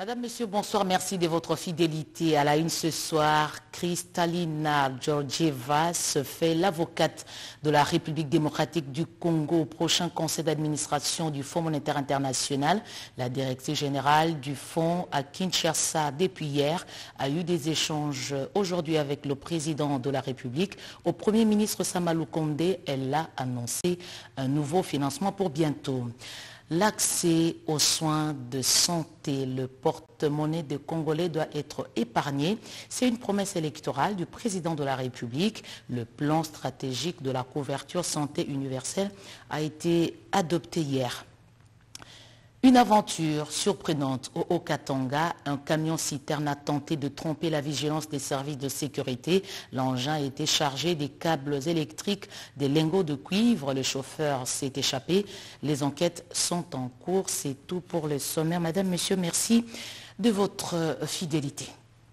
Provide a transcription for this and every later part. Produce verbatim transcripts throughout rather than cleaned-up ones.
Madame, Monsieur, bonsoir. Merci de votre fidélité. À la une ce soir, Kristalina Georgieva se fait l'avocate de la République démocratique du Congo au prochain conseil d'administration du Fonds monétaire international. La directrice générale du Fonds à Kinshasa, depuis hier, a eu des échanges aujourd'hui avec le président de la République. Au Premier ministre Samalou Kondé, elle a annoncé un nouveau financement pour bientôt. L'accès aux soins de santé, le porte-monnaie des Congolais doit être épargné. C'est une promesse électorale du président de la République. Le plan stratégique de la couverture santé universelle a été adopté hier. Une aventure surprenante au Haut-Katanga. Un camion-citerne a tenté de tromper la vigilance des services de sécurité. L'engin a été chargé des câbles électriques, des lingots de cuivre. Le chauffeur s'est échappé. Les enquêtes sont en cours. C'est tout pour le sommaire. Madame, Monsieur, merci de votre fidélité.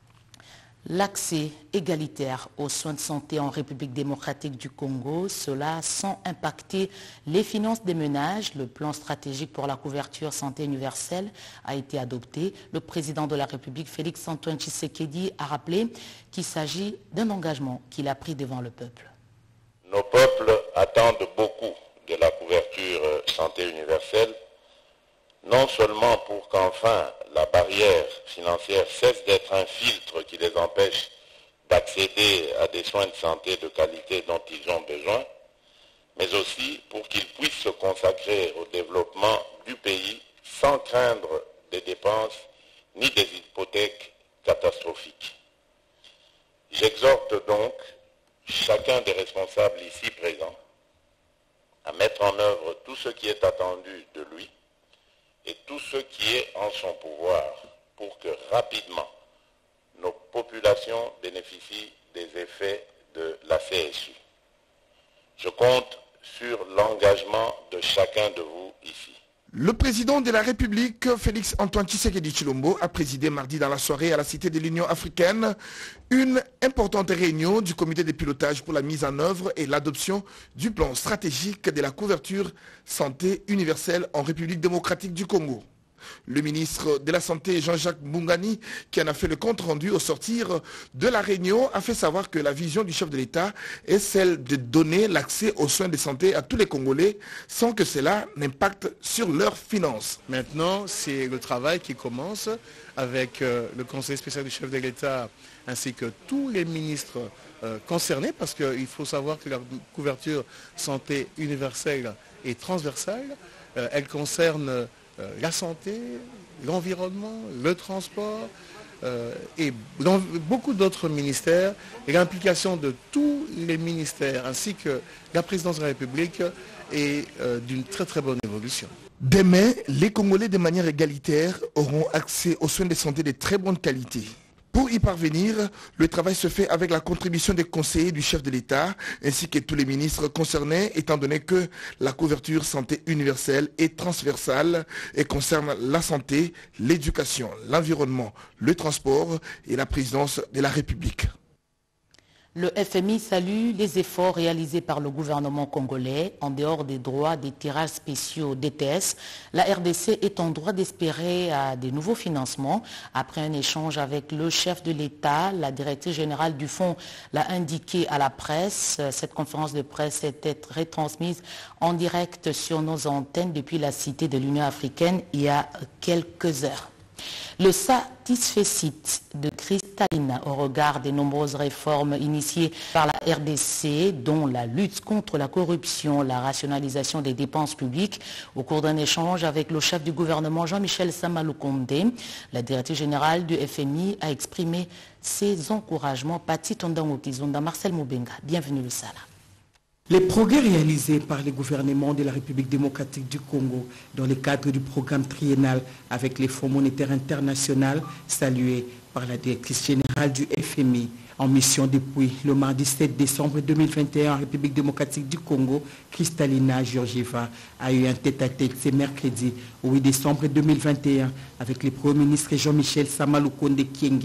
L'accès égalitaire aux soins de santé en République démocratique du Congo, cela sans impacter les finances des ménages. Le plan stratégique pour la couverture santé universelle a été adopté. Le président de la République, Félix Antoine Tshisekedi, a rappelé qu'il s'agit d'un engagement qu'il a pris devant le peuple. Nos peuples attendent beaucoup de la couverture santé universelle, non seulement pour qu'enfin la barrière financière cesse d'être un filtre qui les empêche d'accéder à des soins de santé de qualité dont ils ont besoin, mais aussi pour qu'ils puissent se consacrer au développement du pays sans craindre des dépenses ni des hypothèques catastrophiques. J'exhorte donc chacun des responsables ici présents à mettre en œuvre tout ce qui est attendu de lui et tout ce qui est en son pouvoir pour que rapidement nos populations bénéficient des effets de la C S U. Je compte sur l'engagement de chacun de vous ici. Le président de la République, Félix Antoine Tshisekedi Tshilombo, a présidé mardi dans la soirée à la Cité de l'Union africaine une importante réunion du comité de pilotage pour la mise en œuvre et l'adoption du plan stratégique de la couverture santé universelle en République démocratique du Congo. Le ministre de la Santé, Jean-Jacques Mbungani, qui en a fait le compte rendu au sortir de la réunion, a fait savoir que la vision du chef de l'État est celle de donner l'accès aux soins de santé à tous les Congolais sans que cela n'impacte sur leurs finances. Maintenant, c'est le travail qui commence avec euh, le conseil spécial du chef de l'État ainsi que tous les ministres euh, concernés, parce qu'il faut savoir que la couverture santé universelle est transversale. Euh, elle concerne euh, la santé, l'environnement, le transport euh, et dans beaucoup d'autres ministères. Et l'implication de tous les ministères ainsi que la présidence de la République est euh, d'une très très bonne évolution. Demain, les Congolais de manière égalitaire auront accès aux soins de santé de très bonne qualité. Pour y parvenir, le travail se fait avec la contribution des conseillers du chef de l'État ainsi que tous les ministres concernés, étant donné que la couverture santé universelle est transversale et concerne la santé, l'éducation, l'environnement, le transport et la présidence de la République. Le F M I salue les efforts réalisés par le gouvernement congolais en dehors des droits des tirages spéciaux D T S. La R D C est en droit d'espérer à des nouveaux financements. Après un échange avec le chef de l'État, la directrice générale du fonds l'a indiqué à la presse. Cette conférence de presse était retransmise en direct sur nos antennes depuis la Cité de l'Union africaine il y a quelques heures. Le satisfecit de Kristalina au regard des nombreuses réformes initiées par la R D C, dont la lutte contre la corruption, la rationalisation des dépenses publiques, au cours d'un échange avec le chef du gouvernement Jean-Michel Samalou Kondé, la directrice générale du F M I a exprimé ses encouragements. Pati Tondango Kizonda, Marcel Moubenga, bienvenue au Sala. Les progrès réalisés par les gouvernements de la République démocratique du Congo dans le cadre du programme triennal avec les Fonds monétaires internationaux, salués par la directrice générale du F M I en mission depuis le mardi sept décembre deux mille vingt et un en République démocratique du Congo, Kristalina Georgieva a eu un tête-à-tête ce mercredi huit décembre deux mille vingt et un avec le Premier ministre Jean-Michel Samalou Kondé Kyenge.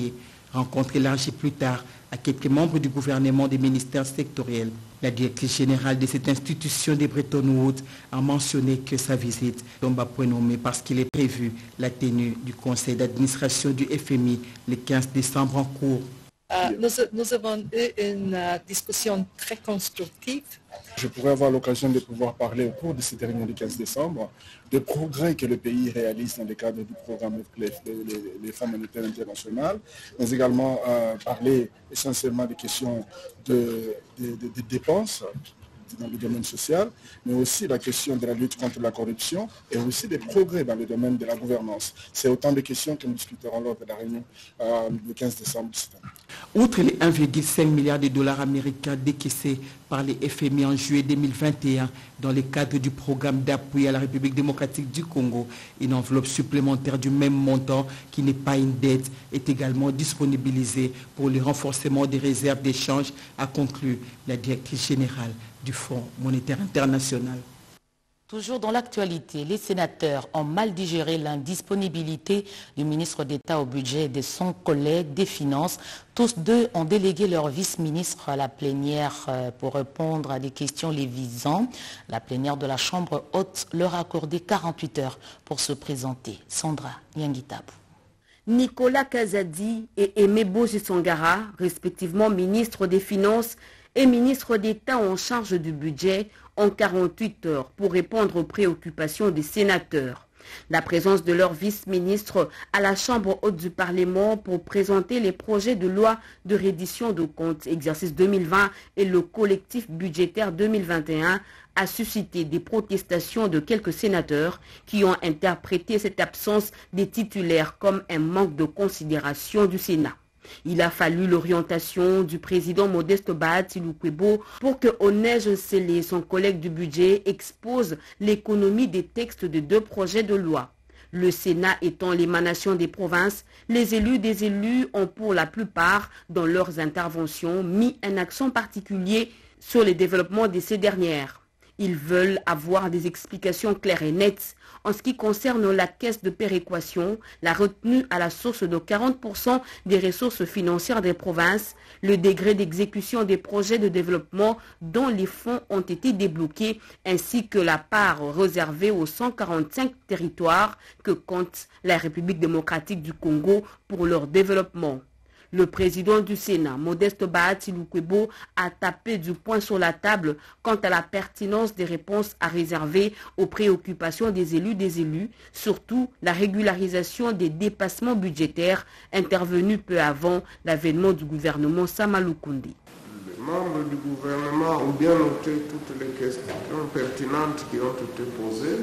Rencontre élargie plus tard à quelques membres du gouvernement des ministères sectoriels. La directrice générale de cette institution des Bretton Woods a mentionné que sa visite tombe à point nommé parce qu'il est prévu la tenue du conseil d'administration du F M I le quinze décembre en cours. Euh, nous, nous avons eu une uh, discussion très constructive. Je pourrais avoir l'occasion de pouvoir parler au cours de cette réunion du quinze décembre des progrès que le pays réalise dans le cadre du programme les, les, les Fonds monétaires internationaux, mais également euh, parler essentiellement des questions de, de, de, de dépenses dans le domaine social, mais aussi la question de la lutte contre la corruption et aussi des progrès dans le domaine de la gouvernance. C'est autant de questions que nous discuterons lors de la réunion euh, le quinze décembre de cette année. Outre les un virgule cinq milliard de dollars américains décaissés par les F M I en juillet deux mille vingt et un dans le cadre du programme d'appui à la République démocratique du Congo, une enveloppe supplémentaire du même montant qui n'est pas une dette est également disponibilisée pour le renforcement des réserves d'échange, a conclu la directrice générale du Fonds monétaire international. Toujours dans l'actualité, les sénateurs ont mal digéré l'indisponibilité du ministre d'État au budget et de son collègue des Finances. Tous deux ont délégué leur vice-ministre à la plénière pour répondre à des questions les visant. La plénière de la Chambre haute leur a accordé quarante-huit heures pour se présenter. Sandra Nyangitabu. Nicolas Kazadi et Aimé Boji-Sangara, respectivement ministre des Finances et ministre d'État en charge du budget, ont quarante-huit heures pour répondre aux préoccupations des sénateurs. La présence de leur vice-ministre à la Chambre haute du Parlement pour présenter les projets de loi de reddition de comptes exercice deux mille vingt et le collectif budgétaire deux mille vingt et un a suscité des protestations de quelques sénateurs qui ont interprété cette absence des titulaires comme un manque de considération du Sénat. Il a fallu l'orientation du président Modeste Bahati Lukwebo pour que Onej Sele, son collègue du budget, expose l'économie des textes de deux projets de loi. Le Sénat étant l'émanation des provinces, les élus des élus ont pour la plupart, dans leurs interventions, mis un accent particulier sur le développement de ces dernières. Ils veulent avoir des explications claires et nettes en ce qui concerne la caisse de péréquation, la retenue à la source de quarante pour cent des ressources financières des provinces, le degré d'exécution des projets de développement dont les fonds ont été débloqués, ainsi que la part réservée aux cent quarante-cinq territoires que compte la République démocratique du Congo pour leur développement. Le président du Sénat, Modeste Bahati Lukwebo, a tapé du poing sur la table quant à la pertinence des réponses à réserver aux préoccupations des élus des élus, surtout la régularisation des dépassements budgétaires intervenus peu avant l'avènement du gouvernement Sama Lukundi. Les membres du gouvernement ont bien noté toutes les questions pertinentes qui ont été posées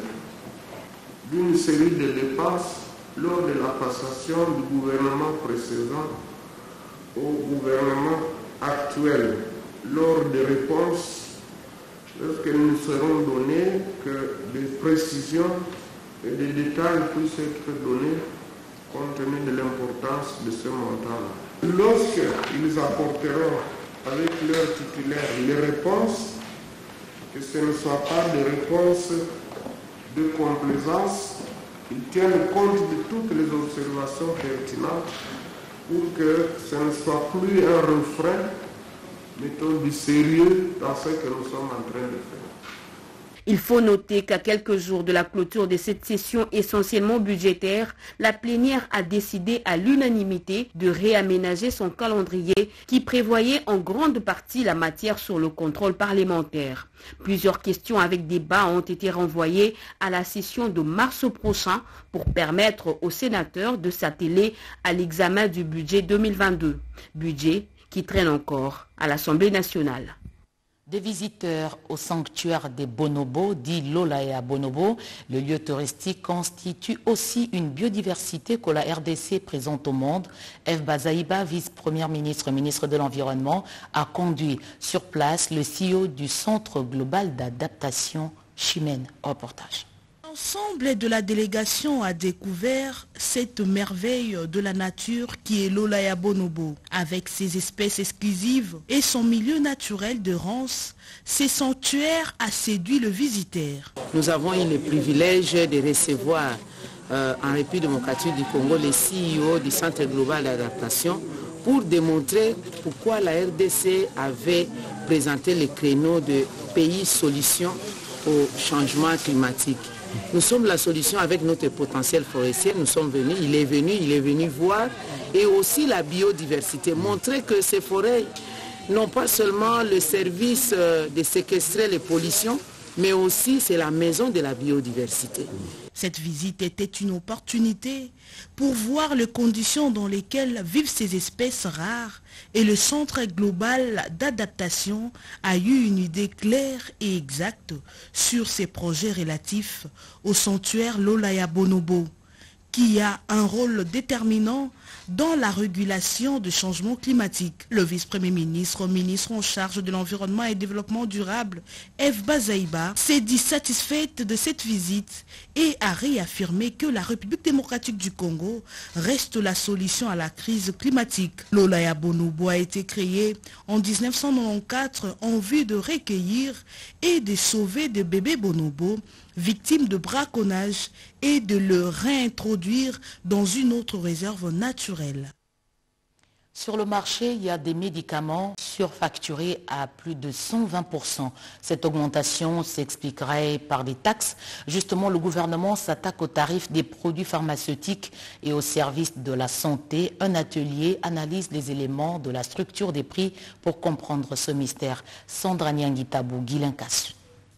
d'une série de dépenses lors de la passation du gouvernement précédent au gouvernement actuel. Lors des réponses, lorsque nous serons donnés, que des précisions et des détails puissent être donnés compte tenu de l'importance de ce montant-là. Lorsqu'ils apporteront avec leurs titulaires les réponses, que ce ne soit pas des réponses de complaisance, ils tiennent compte de toutes les observations pertinentes pour que ce ne soit plus un refrain, mettons du sérieux dans ce que nous sommes en train de faire. Il faut noter qu'à quelques jours de la clôture de cette session essentiellement budgétaire, la plénière a décidé à l'unanimité de réaménager son calendrier qui prévoyait en grande partie la matière sur le contrôle parlementaire. Plusieurs questions avec débat ont été renvoyées à la session de mars prochain pour permettre aux sénateurs de s'atteler à l'examen du budget deux mille vingt-deux, budget qui traîne encore à l'Assemblée nationale. Des visiteurs au sanctuaire des Bonobo, dit Lolaya Bonobo, le lieu touristique constitue aussi une biodiversité que la R D C présente au monde. Eve Bazaïba, vice-première ministre, ministre de l'Environnement, a conduit sur place le C E O du Centre global d'adaptation Chimène. Reportage. L'ensemble de la délégation a découvert cette merveille de la nature qui est Lolaya Bonobo. Avec ses espèces exclusives et son milieu naturel de rance, ce sanctuaire a séduit le visiteur. Nous avons eu le privilège de recevoir euh, en République démocratique du Congo le C E O du Centre global d'adaptation pour démontrer pourquoi la R D C avait présenté le créneau de pays solution au changement climatique. Nous sommes la solution avec notre potentiel forestier, nous sommes venus, il est venu, il est venu voir, et aussi la biodiversité, montrer que ces forêts n'ont pas seulement le service de séquestrer les pollutions, mais aussi c'est la maison de la biodiversité. Cette visite était une opportunité pour voir les conditions dans lesquelles vivent ces espèces rares et le Centre global d'adaptation a eu une idée claire et exacte sur ces projets relatifs au sanctuaire Lolaya Bonobo, qui a un rôle déterminant dans la régulation du changement climatique. Le vice-premier ministre, ministre en charge de l'environnement et développement durable, Eve Bazaïba, s'est dit satisfaite de cette visite et a réaffirmé que la République démocratique du Congo reste la solution à la crise climatique. Lolaya Bonobo a été créé en mille neuf cent quatre-vingt-quatorze en vue de recueillir et de sauver des bébés bonobos victimes de braconnage et de le réintroduire dans une autre réserve naturelle. Sur le marché, il y a des médicaments surfacturés à plus de cent vingt pour cent. Cette augmentation s'expliquerait par des taxes. Justement, le gouvernement s'attaque aux tarifs des produits pharmaceutiques et aux services de la santé. Un atelier analyse les éléments de la structure des prix pour comprendre ce mystère. Sandra Niangitabou, Guilain Kassu.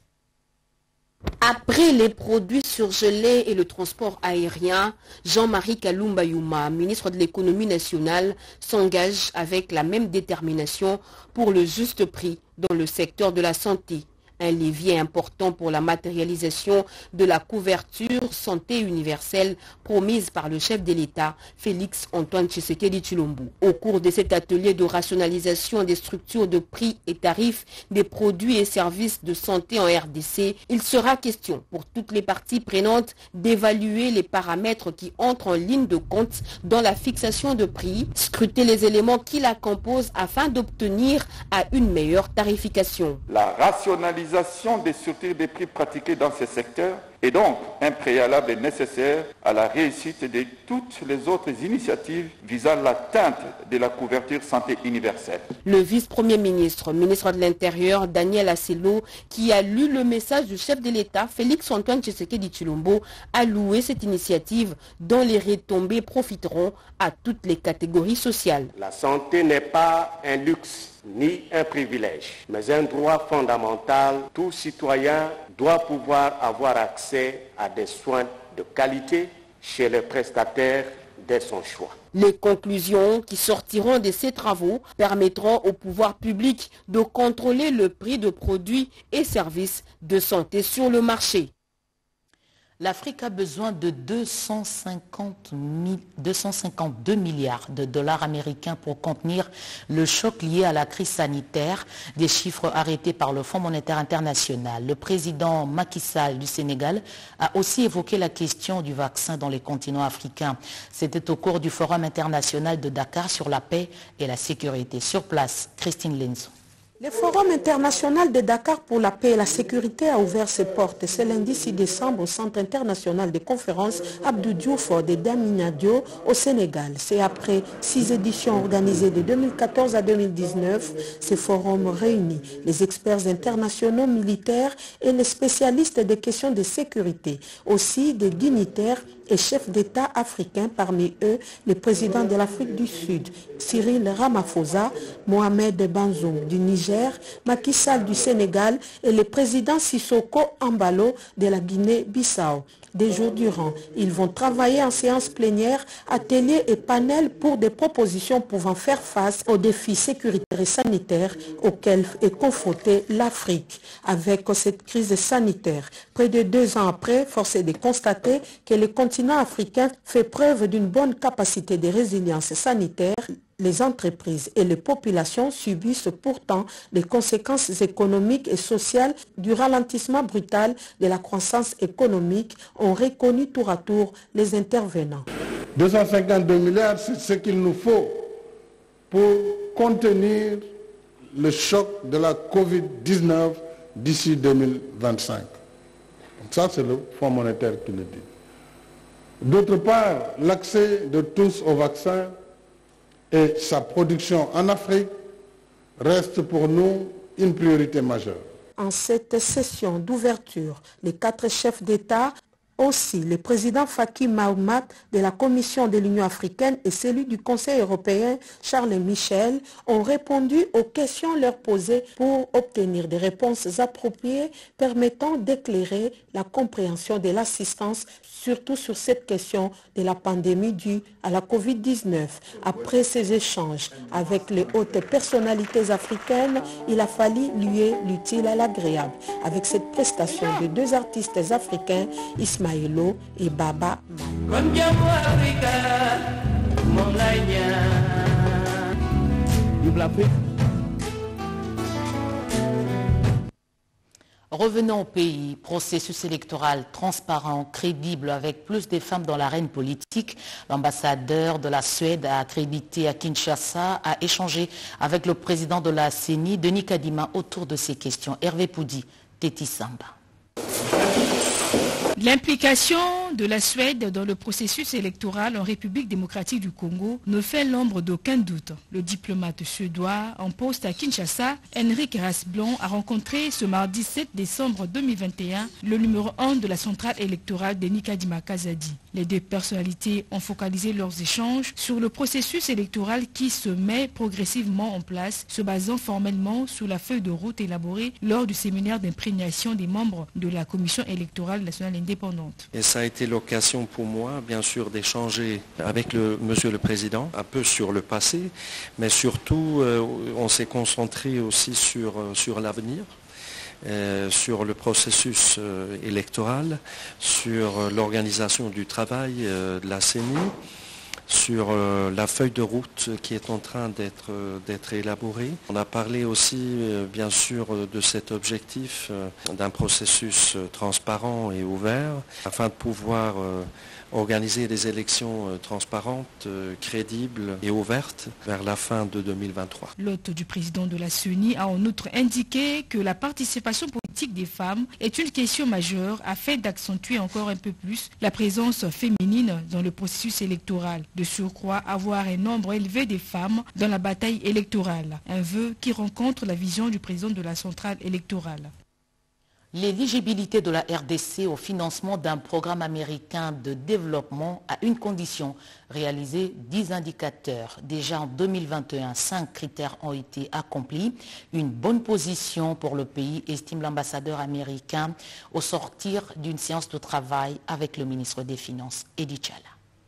Après les produits surgelés et le transport aérien, Jean-Marie Kalumba Youma, ministre de l'économie nationale, s'engage avec la même détermination pour le juste prix dans le secteur de la santé. Un levier important pour la matérialisation de la couverture santé universelle promise par le chef de l'État, Félix Antoine Tshisekedi Tshilombo. Au cours de cet atelier de rationalisation des structures de prix et tarifs des produits et services de santé en R D C, il sera question pour toutes les parties prenantes d'évaluer les paramètres qui entrent en ligne de compte dans la fixation de prix, scruter les éléments qui la composent afin d'obtenir à une meilleure tarification. La rationalisation des structures des prix pratiquées dans ce secteur est donc un préalable nécessaire à la réussite de toutes les autres initiatives visant l'atteinte de la couverture santé universelle. Le vice-premier ministre, ministre de l'Intérieur, Daniel Asselo, qui a lu le message du chef de l'État, Félix Antoine Tshisekedi Tshilombo, a loué cette initiative dont les retombées profiteront à toutes les catégories sociales. La santé n'est pas un luxe ni un privilège, mais un droit fondamental. Tout citoyen doit pouvoir avoir accès à des soins de qualité chez les prestataires de son choix. Les conclusions qui sortiront de ces travaux permettront au pouvoir public de contrôler le prix de produits et services de santé sur le marché. L'Afrique a besoin de deux cent cinquante-deux milliards de dollars américains pour contenir le choc lié à la crise sanitaire, des chiffres arrêtés par le Fonds monétaire international. Le président Macky Sall du Sénégal a aussi évoqué la question du vaccin dans les continents africains. C'était au cours du Forum international de Dakar sur la paix et la sécurité. Sur place, Christine Lenzo. Le Forum international de Dakar pour la paix et la sécurité a ouvert ses portes ce lundi six décembre au Centre international de conférences Abdou Diouf de Diamniadio au Sénégal. C'est après six éditions organisées de deux mille quatorze à deux mille dix-neuf. Ce forum réunit les experts internationaux militaires et les spécialistes des questions de sécurité, aussi des dignitaires et chefs d'État africains, parmi eux le président de l'Afrique du Sud, Cyril Ramaphosa, Mohamed Bazoum du Niger, Macky Sall du Sénégal et le président Sissoko Embalo de la Guinée-Bissau. Des jours durant, ils vont travailler en séance plénière, ateliers et panels pour des propositions pouvant faire face aux défis sécuritaires et sanitaires auxquels est confrontée l'Afrique. Avec cette crise sanitaire, près de deux ans après, force est de constater que le continent africain fait preuve d'une bonne capacité de résilience sanitaire. Les entreprises et les populations subissent pourtant les conséquences économiques et sociales du ralentissement brutal de la croissance économique, ont reconnu tour à tour les intervenants. deux cent cinquante-deux milliards, c'est ce qu'il nous faut pour contenir le choc de la covid dix-neuf d'ici deux mille vingt-cinq. Donc ça, c'est le Fonds monétaire qui le dit. D'autre part, l'accès de tous au vaccin et sa production en Afrique reste pour nous une priorité majeure. En cette session d'ouverture, les quatre chefs d'État, aussi le président Faki Mahamat de la Commission de l'Union africaine et celui du Conseil européen, Charles Michel, ont répondu aux questions leur posées pour obtenir des réponses appropriées permettant d'éclairer la compréhension de l'assistance, surtout sur cette question de la pandémie due à la covid dix-neuf. Après ces échanges avec les hautes personnalités africaines, il a fallu lier l'utile à l'agréable avec cette prestation de deux artistes africains, Ismaëlo et Baba. Revenons au pays. Processus électoral transparent, crédible, avec plus de femmes dans l'arène politique. L'ambassadeur de la Suède a accrédité à Kinshasa, a échangé avec le président de la C E N I, Denis Kadima, autour de ces questions. Hervé Poudi, Teti Samba. L'implication de la Suède dans le processus électoral en République démocratique du Congo ne fait l'ombre d'aucun doute. Le diplomate suédois en poste à Kinshasa, Henrik Rasblom, a rencontré ce mardi sept décembre deux mille vingt et un le numéro un de la centrale électorale Denis Kadima Kazadi. Les deux personnalités ont focalisé leurs échanges sur le processus électoral qui se met progressivement en place, se basant formellement sur la feuille de route élaborée lors du séminaire d'imprégnation des membres de la Commission électorale nationale indépendante. Et ça a été l'occasion pour moi, bien sûr, d'échanger avec le Monsieur le Président, un peu sur le passé, mais surtout, euh, on s'est concentré aussi sur, sur l'avenir. Euh, sur le processus euh, électoral, sur euh, l'organisation du travail euh, de la C E N I, sur euh, la feuille de route qui est en train d'être euh, d'être élaborée. On a parlé aussi, euh, bien sûr, de cet objectif euh, d'un processus euh, transparent et ouvert, afin de pouvoir euh, organiser des élections euh, transparentes, euh, crédibles et ouvertes vers la fin de deux mille vingt-trois. L'hôte du président de la C E N I a en outre indiqué que la participation politique des femmes est une question majeure afin d'accentuer encore un peu plus la présence féminine dans le processus électoral. De surcroît, avoir un nombre élevé des femmes dans la bataille électorale, un vœu qui rencontre la vision du président de la centrale électorale. L'éligibilité de la R D C au financement d'un programme américain de développement à une condition, réaliser dix indicateurs. Déjà en deux mille vingt et un, cinq critères ont été accomplis. Une bonne position pour le pays, estime l'ambassadeur américain au sortir d'une séance de travail avec le ministre des Finances, Edi Tchala.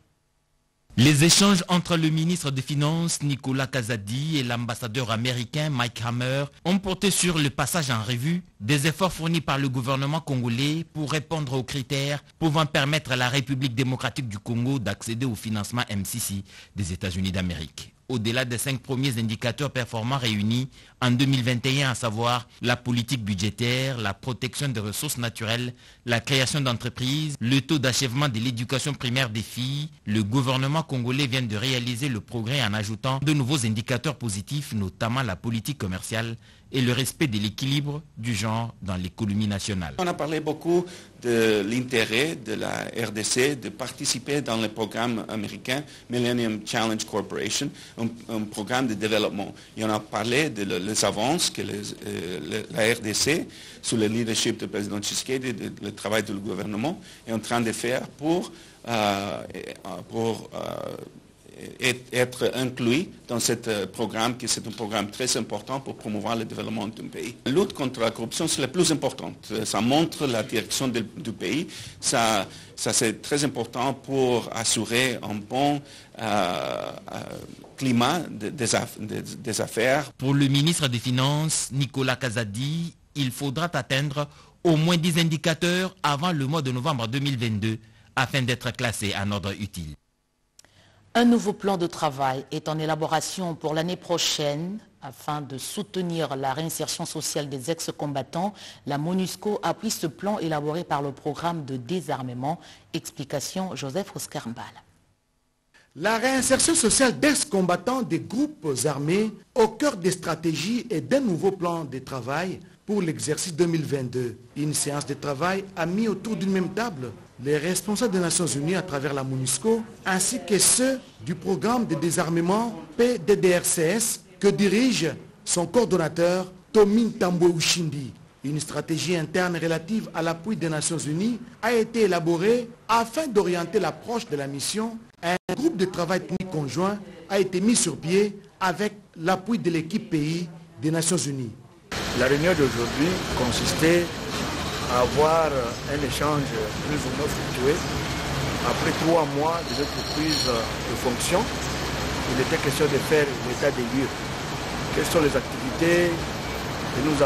Les échanges entre le ministre des Finances, Nicolas Kazadi, et l'ambassadeur américain, Mike Hammer, ont porté sur le passage en revue des efforts fournis par le gouvernement congolais pour répondre aux critères pouvant permettre à la République démocratique du Congo d'accéder au financement M C C des États-Unis d'Amérique. Au-delà des cinq premiers indicateurs performants réunis en deux mille vingt et un, à savoir la politique budgétaire, la protection des ressources naturelles, la création d'entreprises, le taux d'achèvement de l'éducation primaire des filles, le gouvernement congolais vient de réaliser le progrès en ajoutant de nouveaux indicateurs positifs, notamment la politique commerciale et le respect de l'équilibre du genre dans l'économie nationale. On a parlé beaucoup de l'intérêt de la R D C de participer dans le programme américain Millennium Challenge Corporation, un, un programme de développement. Et on a parlé de le, les avances que les, euh, le, la R D C, sous le leadership du président Tshisekedi, de, le travail du gouvernement, est en train de faire pour, euh, pour euh, être inclus dans ce programme, qui c'est un programme très important pour promouvoir le développement d'un pays. La lutte contre la corruption, c'est la plus importante. Ça montre la direction de, du pays. Ça, ça c'est très important pour assurer un bon euh, euh, climat de, des, aff de, des affaires. Pour le ministre des Finances, Nicolas Kazadi, il faudra atteindre au moins dix indicateurs avant le mois de novembre deux mille vingt-deux afin d'être classé en ordre utile. Un nouveau plan de travail est en élaboration pour l'année prochaine afin de soutenir la réinsertion sociale des ex-combattants. La MONUSCO appuie ce plan élaboré par le programme de désarmement. Explication Joseph Oscar Mbala. La réinsertion sociale d'ex-combattants des groupes armés au cœur des stratégies et d'un nouveau plan de travail pour l'exercice deux mille vingt-deux. Une séance de travail a mis autour d'une même table les responsables des Nations Unies à travers la MONUSCO, ainsi que ceux du programme de désarmement P D D R C S que dirige son coordonnateur Tomin Tambwe Ushindi. Une stratégie interne relative à l'appui des Nations Unies a été élaborée afin d'orienter l'approche de la mission. Un groupe de travail technique conjoint a été mis sur pied avec l'appui de l'équipe pays des Nations Unies. La réunion d'aujourd'hui consistait à avoir un échange plus ou moins fructueux. Après trois mois de notre prise de fonction, il était question de faire l'état des lieux. Quelles sont les activités que nous avons?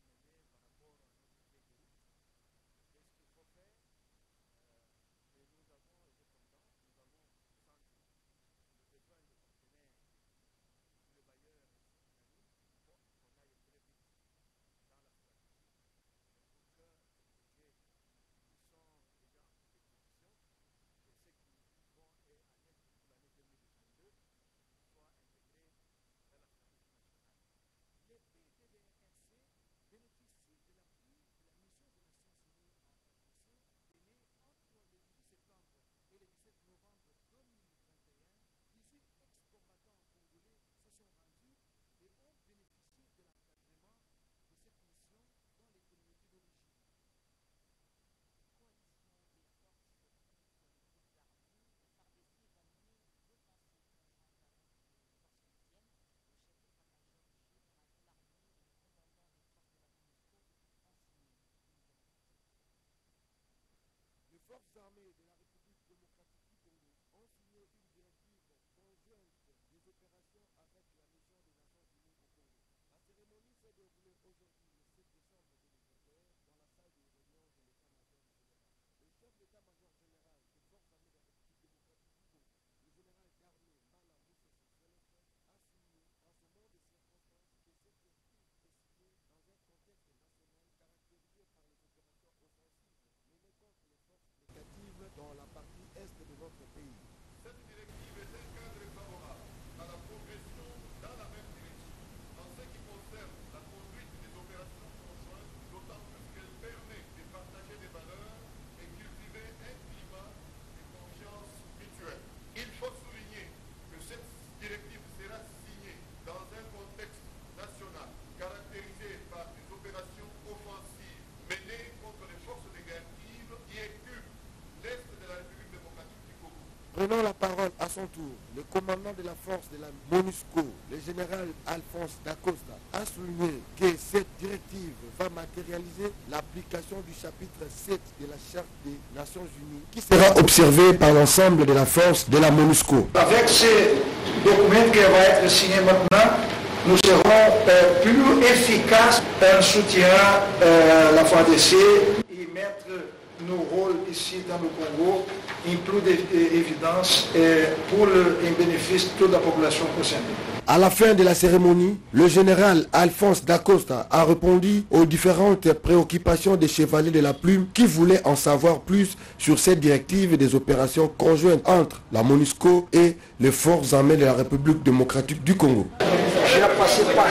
Les forces armées de la République démocratique du Congo ont signé une directive conjointe des opérations avec la mission des Nations Unies au Congo. La cérémonie s'est déroulée aujourd'hui le sept décembre deux mille vingt et un dans la salle de réunion de l'état-major général. Le chef d'état-major général des forces armées de la République démocratique du Congo, le général d'armée Mala Moussa Sesselek, a signé en ce moment de circonstances que cette directive est signée dans un contexte national caractérisé par les opérations offensives menées contre les forces négatives dans la partie est de notre pays. Cette directive est un cadre favorable à la progression dans la même direction en ce qui concerne la conduite des opérations conjointes, d'autant plus qu'elle permet de partager des valeurs et cultiver un climat de confiance mutuelle. Il faut souligner que cette directive sera signée dans un contexte national caractérisé par des opérations offensives menées contre les forces négatives qui occupent l'Est de la République démocratique du Congo. Prenant la parole à son tour, le commandant de la force de la MONUSCO, le général Alphonse Dacosta, a souligné que cette directive va matérialiser l'application du chapitre sept de la Charte des Nations Unies qui sera observée par l'ensemble de la force de la MONUSCO. Avec ces documents qui vont être signés maintenant, nous serons euh, plus efficaces en soutenant euh, la F A D C et mettre nos rôles ici dans le Congo en plus d'évidence pour le bénéfice de toute la population concernée. À la fin de la cérémonie, le général Alphonse Dacosta a répondu aux différentes préoccupations des chevaliers de la plume qui voulaient en savoir plus sur cette directive des opérations conjointes entre la MONUSCO et les forces armées de la République démocratique du Congo. Je n'ai passé pas.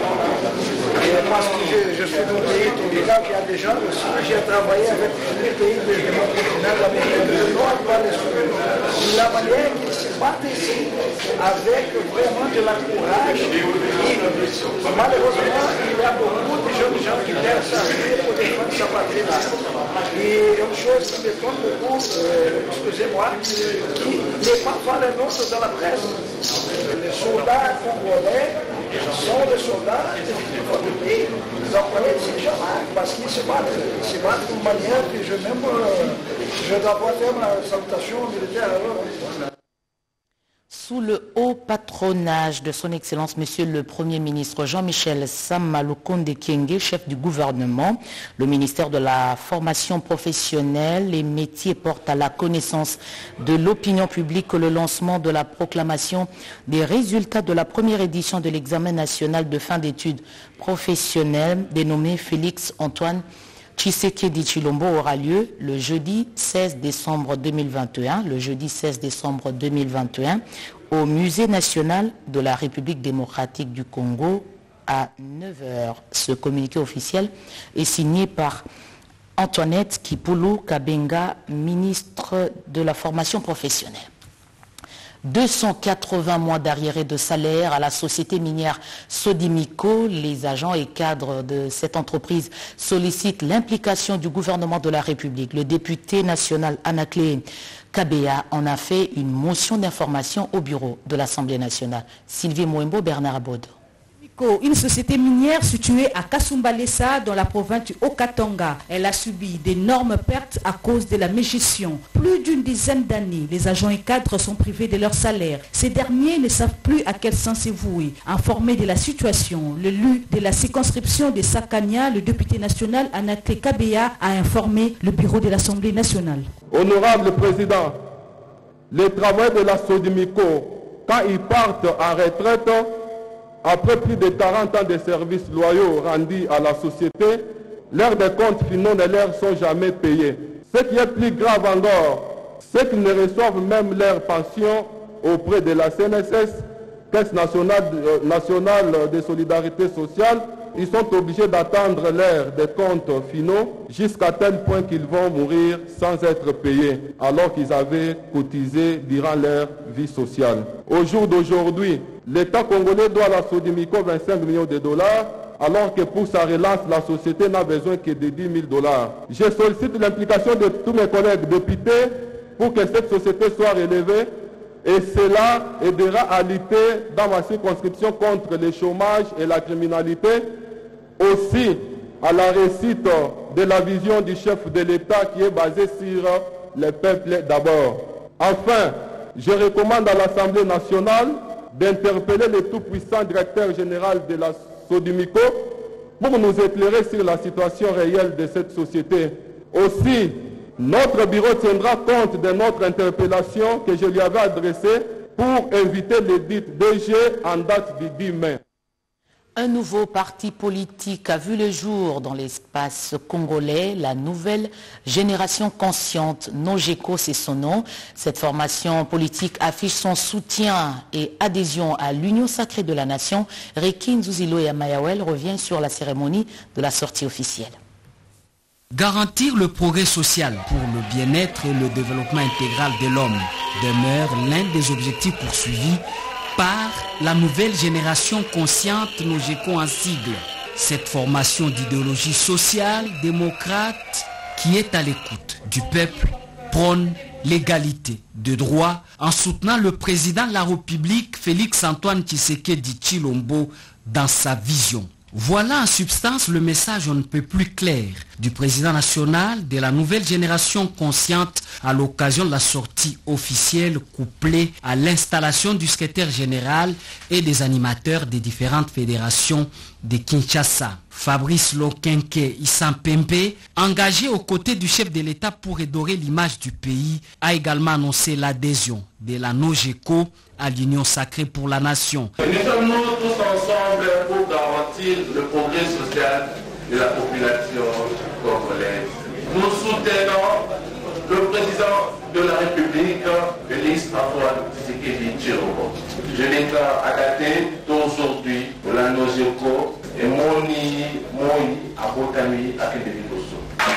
Parce que je, je suis dans le pays tropical qui a des gens aussi. J'ai travaillé avec les pays de mon continent, l'Amérique du Nord, la manière qu'ils se battent ici avec vraiment de la courage. Et malheureusement, il y a beaucoup de jeunes gens qui perdent sa vie pour défendre sa patrie. Et une chose qui me tombe beaucoup, euh, excusez-moi, qui n'est pas pas le nôtre dans la presse. Les soldats congolais sont des soldats de votre pays. Vous en prenez ces gens parce qu'ils se battent. Ils se battent d'une manière que je même, euh, je dois pas faire ma salutation militaire à eux. Sous le haut patronage de son Excellence Monsieur le Premier ministre Jean-Michel Sama Lukonde Kyenge, chef du gouvernement, le ministère de la formation professionnelle et métiers porte à la connaissance de l'opinion publique le lancement de la proclamation des résultats de la première édition de l'examen national de fin d'études professionnelles dénommé Félix Antoine Tshisekedi Tshilombo aura lieu le jeudi seize décembre deux mille vingt et un, le jeudi seize décembre deux mille vingt et un, au Musée national de la République démocratique du Congo à neuf heures. Ce communiqué officiel est signé par Antoinette Kipulu Kabenga, ministre de la formation professionnelle. deux cent quatre-vingts mois d'arriérés de salaire à la société minière Sodimico. Les agents et cadres de cette entreprise sollicitent l'implication du gouvernement de la République. Le député national Anaclé Kabea en a fait une motion d'information au bureau de l'Assemblée nationale. Sylvie Mouembo, Bernard Abod. Une société minière située à Kasumbalesa dans la province du Haut-Katanga. Elle a subi d'énormes pertes à cause de la mégestion. Plus d'une dizaine d'années, les agents et cadres sont privés de leur salaire. Ces derniers ne savent plus à quel sens se vouer. Informé de la situation, l'élu de la circonscription de Sakania, le député national Anaclé Kabea, a informé le bureau de l'Assemblée nationale. Honorable Président, les travailleurs de la Sodimico, quand ils partent en retraite, après plus de quarante ans de services loyaux rendus à la société, leurs décomptes finaux ne leur sont jamais payés. Ce qui est plus grave encore, c'est qu'ils ne reçoivent même leur pension auprès de la C N S S, Caisse nationale, euh, nationale de solidarité sociale. Ils sont obligés d'attendre l'heure des comptes finaux jusqu'à tel point qu'ils vont mourir sans être payés, alors qu'ils avaient cotisé durant leur vie sociale. Au jour d'aujourd'hui, l'État congolais doit à la Sodimico vingt-cinq millions de dollars, alors que pour sa relance, la société n'a besoin que de dix mille dollars. Je sollicite l'implication de tous mes collègues députés pour que cette société soit relevée, et cela aidera à lutter dans ma circonscription contre le chômage et la criminalité, aussi à la réussite de la vision du chef de l'État qui est basée sur le peuple d'abord. Enfin, je recommande à l'Assemblée nationale d'interpeller le tout-puissant directeur général de la Sodimico pour nous éclairer sur la situation réelle de cette société. Aussi, notre bureau tiendra compte de notre interpellation que je lui avais adressée pour inviter le dit D G en date du dix mai. Un nouveau parti politique a vu le jour dans l'espace congolais, la nouvelle génération consciente, Nogeco c'est son nom. Cette formation politique affiche son soutien et adhésion à l'Union sacrée de la nation. Reki Nzuzilo Yamayawel revient sur la cérémonie de la sortie officielle. Garantir le progrès social pour le bien-être et le développement intégral de l'homme demeure l'un des objectifs poursuivis par la nouvelle génération consciente Nogeco en sigle. Cette formation d'idéologie sociale, démocrate, qui est à l'écoute du peuple, prône l'égalité de droits en soutenant le président de la République, Félix Antoine Tshisekedi Tshilombo, dans sa vision. Voilà en substance le message on ne peut plus clair du président national de la nouvelle génération consciente à l'occasion de la sortie officielle couplée à l'installation du secrétaire général et des animateurs des différentes fédérations de Kinshasa. Fabrice Lokenke Isampembe, engagé aux côtés du chef de l'État pour redorer l'image du pays, a également annoncé l'adhésion de la Nogeco à l'Union sacrée pour la nation. Nous sommes nous tous ensemble pour garantir le progrès social de la population congolaise. Nous soutenons le président de la République, Félix Antoine Tshisekedi Tshilombo. Je déclare à dater d'aujourd'hui pour la Nogeco et Moni Moi Abotami Akedevigoso.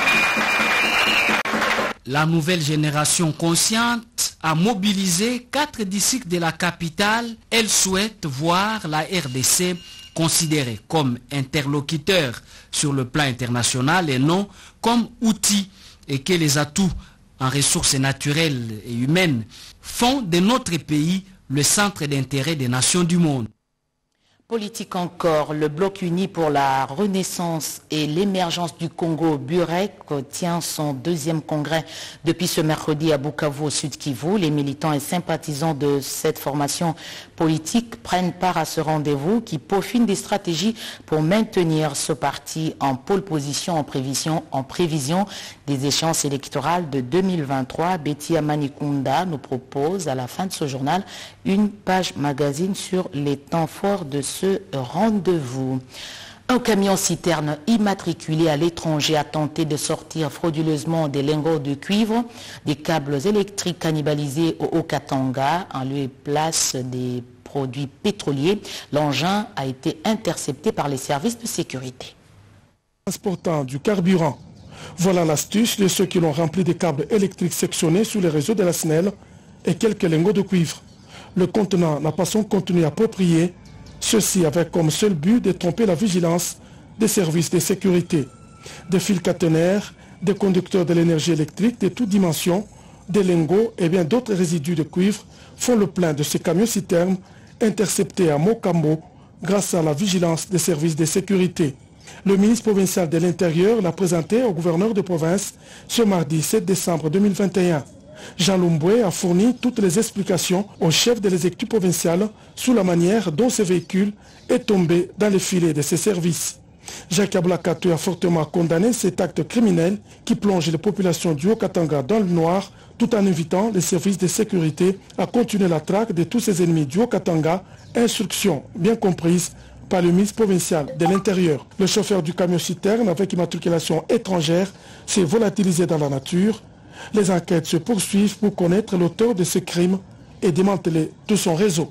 La nouvelle génération consciente a mobilisé quatre districts de la capitale. Elle souhaite voir la R D C considérée comme interlocuteur sur le plan international et non comme outil, et que les atouts en ressources naturelles et humaines font de notre pays le centre d'intérêt des nations du monde. Politique encore, le Bloc uni pour la renaissance et l'émergence du Congo, Burek, tient son deuxième congrès depuis ce mercredi à Bukavu, au Sud Kivu. Les militants et sympathisants de cette formation politique prennent part à ce rendez-vous qui peaufine des stratégies pour maintenir ce parti en pole position en prévision, en prévision des échéances électorales de deux mille vingt-trois. Betty Amanikunda nous propose à la fin de ce journal une page magazine sur les temps forts de ce rendez-vous. Un camion citerne immatriculé à l'étranger a tenté de sortir frauduleusement des lingots de cuivre, des câbles électriques cannibalisés au Haut-Katanga en lieu et place des produits pétroliers. L'engin a été intercepté par les services de sécurité. Transportant du carburant Voilà l'astuce de ceux qui l'ont rempli des câbles électriques sectionnés sous les réseaux de la S N E L et quelques lingots de cuivre. Le contenant n'a pas son contenu approprié, ceci avec comme seul but de tromper la vigilance des services de sécurité. Des fils caténaires, des conducteurs de l'énergie électrique de toutes dimensions, des lingots et bien d'autres résidus de cuivre font le plein de ces camions-citernes interceptés à Mokambo grâce à la vigilance des services de sécurité. Le ministre provincial de l'Intérieur l'a présenté au gouverneur de province ce mardi sept décembre deux mille vingt et un. Jean Lumboué a fourni toutes les explications au chef de l'exécutif provincial sur la manière dont ce véhicule est tombé dans les filets de ses services. Jacques Aboulakatou a fortement condamné cet acte criminel qui plonge les populations du Haut-Katanga dans le noir tout en invitant les services de sécurité à continuer la traque de tous ses ennemis du Haut-Katanga, instruction bien comprise par le ministre provincial de l'Intérieur. Le chauffeur du camion-citerne avec immatriculation étrangère s'est volatilisé dans la nature. Les enquêtes se poursuivent pour connaître l'auteur de ce crime et démanteler tout son réseau.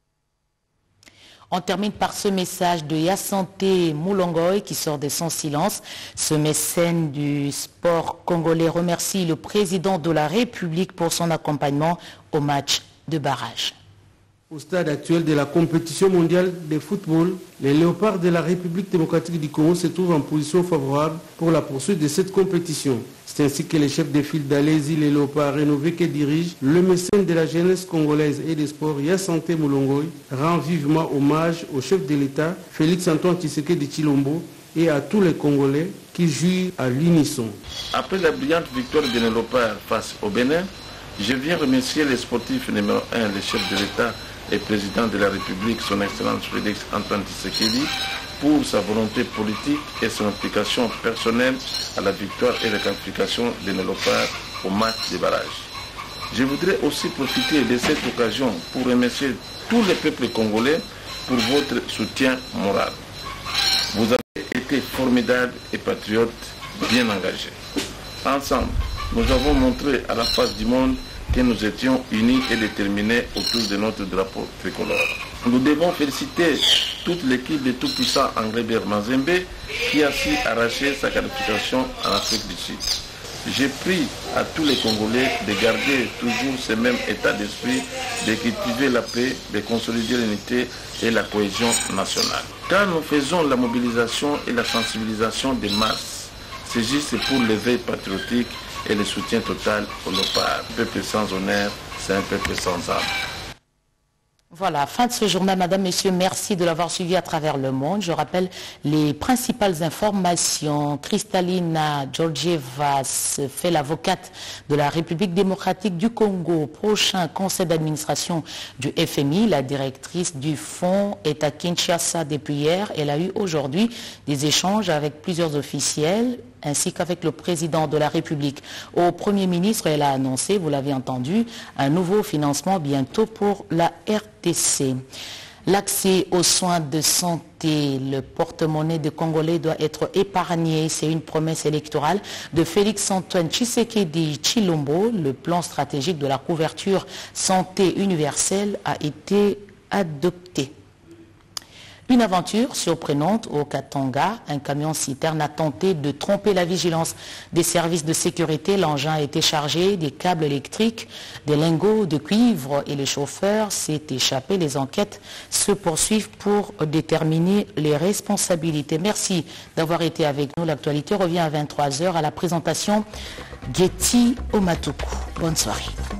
On termine par ce message de Yasanté Moulongoy qui sort de son silence. Ce mécène du sport congolais remercie le président de la République pour son accompagnement au match de barrage. Au stade actuel de la compétition mondiale de football, les Léopards de la République démocratique du Congo se trouvent en position favorable pour la poursuite de cette compétition. C'est ainsi que les chefs de file d'Alési, les Léopards rénovés que dirige le mécène de la jeunesse congolaise et des sports Yasanté Moulongoy rend vivement hommage au chef de l'État, Félix-Antoine Tshisekedi Tshilombo, et à tous les Congolais qui jouent à l'unisson. Après la brillante victoire des Léopards face au Bénin, je viens remercier les sportifs numéro un, le chef de l'État et président de la République, son Excellence Félix Antoine Tshisekedi, pour sa volonté politique et son implication personnelle à la victoire et la qualification des Léopards au match de barrage. Je voudrais aussi profiter de cette occasion pour remercier tous les peuples congolais pour votre soutien moral. Vous avez été formidables et patriotes bien engagés. Ensemble, nous avons montré à la face du monde que nous étions unis et déterminés autour de notre drapeau tricolore. Nous devons féliciter toute l'équipe de tout-puissant Englebert Mazembe qui a su arracher sa qualification en Afrique du Sud. J'ai pris à tous les Congolais de garder toujours ce même état d'esprit, de cultiver la paix, de consolider l'unité et la cohésion nationale. Quand nous faisons la mobilisation et la sensibilisation des masses, c'est juste pour l'éveil patriotique et le soutien total au Léopard. Un peuple sans honneur, c'est un peuple sans âme. Voilà, fin de ce journal. Madame, Messieurs, merci de l'avoir suivi à travers le monde. Je rappelle les principales informations. Kristalina Georgieva fait l'avocate de la République démocratique du Congo. Prochain conseil d'administration du F M I. La directrice du fonds est à Kinshasa depuis hier. Elle a eu aujourd'hui des échanges avec plusieurs officiels ainsi qu'avec le président de la République. Au Premier ministre, elle a annoncé, vous l'avez entendu, un nouveau financement bientôt pour la R T C. L'accès aux soins de santé, le porte-monnaie des Congolais doit être épargné. C'est une promesse électorale de Félix-Antoine Tshisekedi Tshilombo. Le plan stratégique de la couverture santé universelle a été adopté. Une aventure surprenante au Katanga. Un camion-citerne a tenté de tromper la vigilance des services de sécurité. L'engin a été chargé des câbles électriques, des lingots de cuivre et le chauffeur s'est échappé. Les enquêtes se poursuivent pour déterminer les responsabilités. Merci d'avoir été avec nous. L'actualité revient à vingt-trois heures à la présentation Getty Omatuku. Bonne soirée.